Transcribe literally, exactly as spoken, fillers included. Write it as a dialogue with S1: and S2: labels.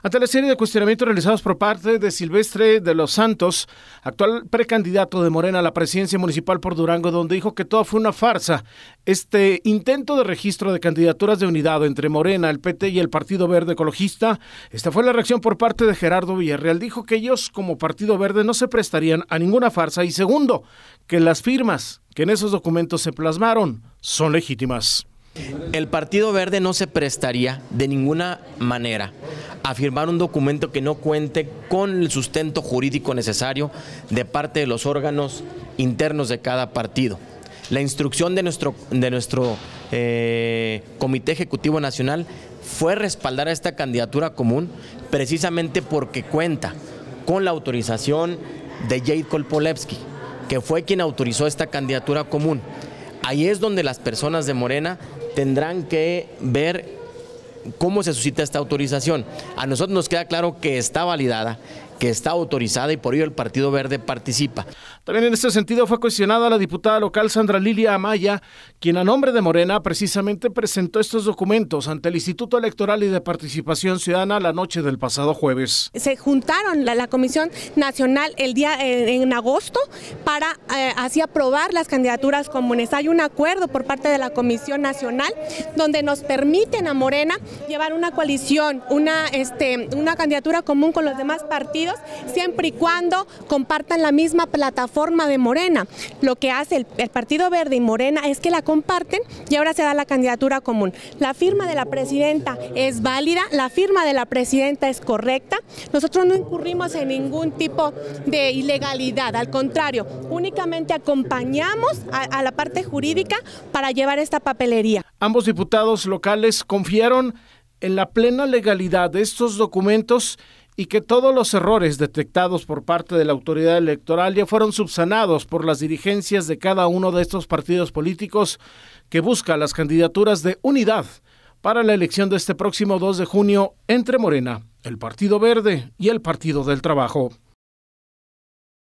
S1: Ante la serie de cuestionamientos realizados por parte de Silvestre de los Santos, actual precandidato de Morena a la presidencia municipal por Durango, donde dijo que todo fue una farsa, este intento de registro de candidaturas de unidad entre Morena, el P T y el Partido Verde Ecologista, esta fue la reacción por parte de Gerardo Villarreal. Dijo que ellos, como Partido Verde, no se prestarían a ninguna farsa y segundo, que las firmas que en esos documentos se plasmaron son legítimas.
S2: El Partido Verde no se prestaría de ninguna manera a firmar un documento que no cuente con el sustento jurídico necesario de parte de los órganos internos de cada partido. La instrucción de nuestro, de nuestro eh, Comité Ejecutivo Nacional fue respaldar a esta candidatura común precisamente porque cuenta con la autorización de Jade Kolpolevsky, que fue quien autorizó esta candidatura común. Ahí es donde las personas de Morena tendrán que ver cómo se suscita esta autorización. A nosotros nos queda claro que está validada, que está autorizada y por ello el Partido Verde participa.
S1: También en este sentido fue cuestionada la diputada local Sandra Lilia Amaya, quien a nombre de Morena precisamente presentó estos documentos ante el Instituto Electoral y de Participación Ciudadana la noche del pasado jueves.
S3: Se juntaron la, la Comisión Nacional el día eh, en agosto para eh, así aprobar las candidaturas comunes. Hay un acuerdo por parte de la Comisión Nacional donde nos permiten a Morena llevar una coalición, una, este, una candidatura común con los demás partidos, siempre y cuando compartan la misma plataforma de Morena. Lo que hace el, el Partido Verde y Morena es que la comparten y ahora se da la candidatura común. La firma de la presidenta es válida, la firma de la presidenta es correcta. Nosotros no incurrimos en ningún tipo de ilegalidad, al contrario, únicamente acompañamos a, a la parte jurídica para llevar esta papelería.
S1: Ambos diputados locales confiaron en la plena legalidad de estos documentos y que todos los errores detectados por parte de la autoridad electoral ya fueron subsanados por las dirigencias de cada uno de estos partidos políticos que busca las candidaturas de unidad para la elección de este próximo dos de junio entre Morena, el Partido Verde y el Partido del Trabajo.